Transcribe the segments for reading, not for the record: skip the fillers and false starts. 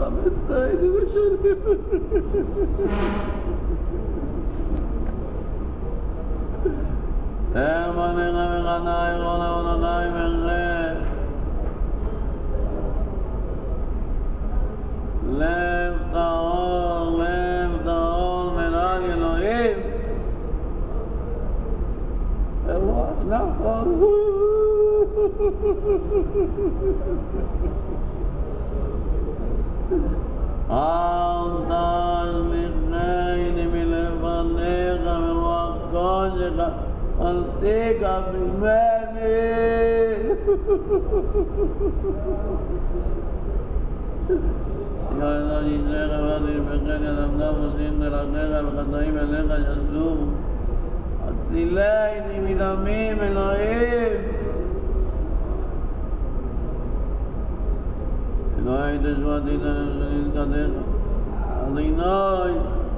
מסייד ושנים. אמנך וחנאי רונה וננאי מרחב לב טהור מנהל אלוהים אירוע נכון אל תשליכני מלפניך מרוח קודשך אל תיקח ממני יאללה נשלך ותשפכני על עמדם ושין דרכיך וחטאים אליך ישובו הצילני מדמים אלוהים אלוהי תשועתי לנזקתך אדוני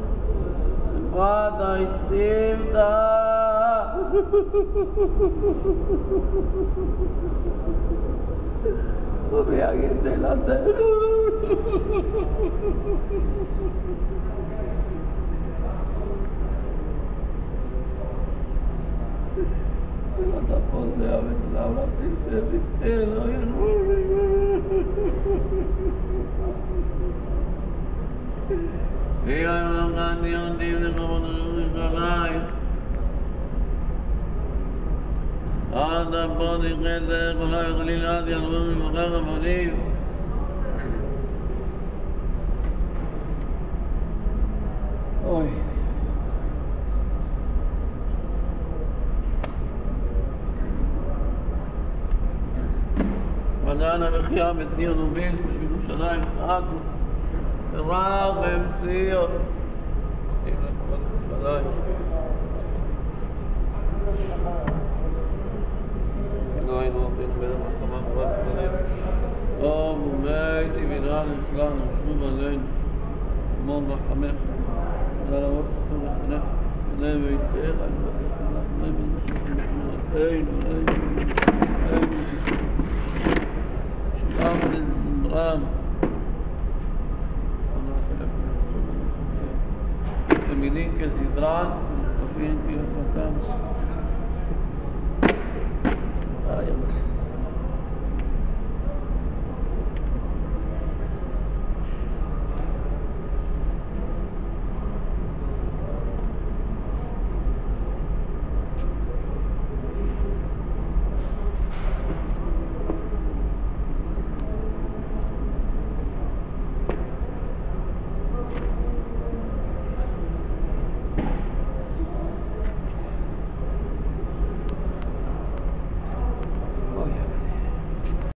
לפרט היטיבת וביגד תהילתך אתה פוסע ותודה ולכתיב שתפתר לא יחבור ויום למכני עונדים לכבוד ירושלים עד הפודי חסר כל חלילת ילבו ממחר המונים אוי ודענה לחיה בציון ובין בירושלים עדו ורב בציון ירושלים אלוהינו רבנו בן המלחמה כבוד ישראל טוב ומתי ונראה לשלנו שוב עלינו אמור רחמך תודה לראות אסור לשנך לב ויתך אני מבקש לך לב ונשאר שלם לזמרם תלמידים כסדרן מופיעים כהלכתם